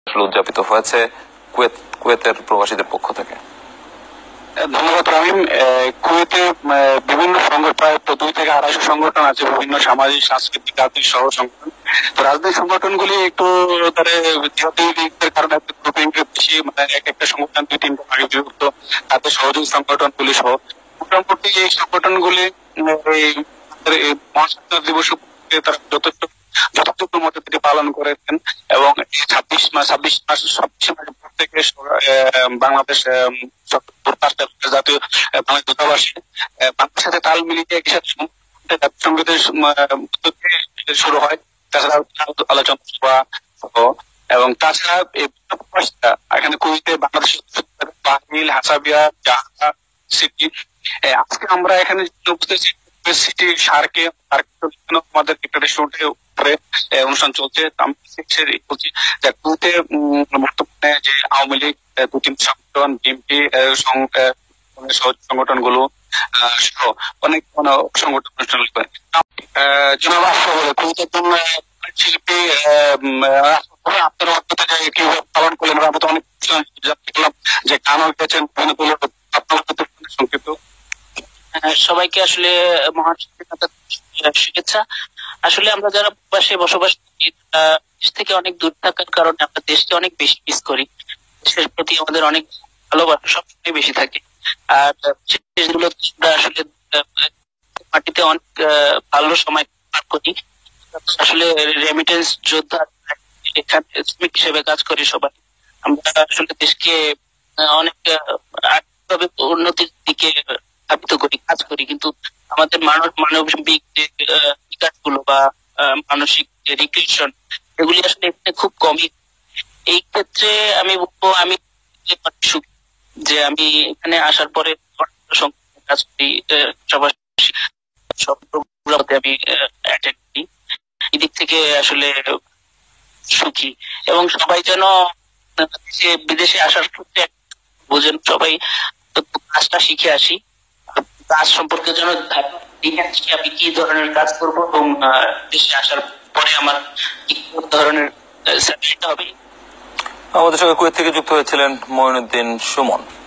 উদযাপিত হয়েছে কুয়েতের প্রবাসীদের পক্ষ থেকে। ধন্যবাদ রামিম। কুয়েতে বিভিন্ন সংগঠন, প্রায় 200 থেকে 250 সংগঠন আছে, বিভিন্ন সামাজিক, সাংস্কৃতিক, রাজনৈতিক সহ সংগঠন। তো রাজনৈতিক সংগঠনগুলি একটু তাদের কারণে বেশি, এক একটা সংগঠন 2-3টা ভাগে বিভক্ত, তাদের সহযোগী সংগঠনগুলি সহ মোটামুটি এই সংগঠনগুলি মহাস্বাধীনতা দিবস তারা যথাযোগ্য মতো তিনি পালন করেছেন। এবং 26 মাসের পর থেকে বাংলাদেশ জাতীয় বাংলাদেশ দূতাবাসে বাংলাদেশের সাথে তাল মিলিয়ে জাতিসংঘের শুরু হয়। তাছাড়া আলোচনা সভা এবং তাছাড়া এখানে কুয়েতে বাংলাদেশের বাহিল, হাসাবিয়া, জাহা সিটি। আজকে আমরা এখানে উপস্থিত সিটি সার্কে আমাদের একটা রেস্টুরেন্টে উপরে অনুষ্ঠান চলছে। আমি বলছি যে কুয়েতে বর্তমানে যে আওয়ামী লীগ, 2-3 সংগঠন, বিএনপি সংগঠন গুলো সহ অনেক সংগঠন অনুষ্ঠান করে। জনাব কুয়েতের জন্য শিল্পী আপনারা কিভাবে পালন করলেন? আমরা তো অনেক দেখলাম যে গানও গেছেন, আপনার সংক্ষিপ্ত। সবাইকে আসলে মহান শুভেচ্ছা। আসলে আমরা যারা প্রবাসে বসবাস করি, দেশ থেকে অনেক দূর থাকার কারণে আমরা দেশকে অনেক বেশি মিস করি। দেশের প্রতি আমাদের অনেক ভালোবাসা সবসময় বেশি থাকে। আর দেশগুলো আসলে মাটিতে অনেক ভালো সময় পার করি। আসলে রেমিটেন্স যোদ্ধা এখানে শ্রমিক হিসেবে কাজ করি সবাই। আমরা আসলে দেশকে অনেক আর্থিকভাবে উন্নতির দিকে ধাবিত করি, কাজ করি, কিন্তু আমাদের মানবিক যে বিকাশগুলো বা মানসিক যে রিক্রিয়েশন, এগুলি আসলে এখানে খুব কমই। এই ক্ষেত্রে আমি বলবো আমি সুখী যে আমি এখানে আসার পরে কাজ করি, সব প্রোগ্রামে আমি অ্যাটেন্ড করি। এদিক থেকে আসলে সুখী। এবং সবাই যেন বিদেশে আসার ক্ষেত্রে বোঝেন, সবাই কাজটা শিখে আসি, কাজ সম্পর্কে যেন আমি কি ধরনের কাজ করবো এবং দেশে আসার পরে আমার কি ধরনের স্যালারিটা হবে। আমাদের সঙ্গে কুয়েত থেকে যুক্ত হয়েছিলেন মঈনুদ্দিন সুমন।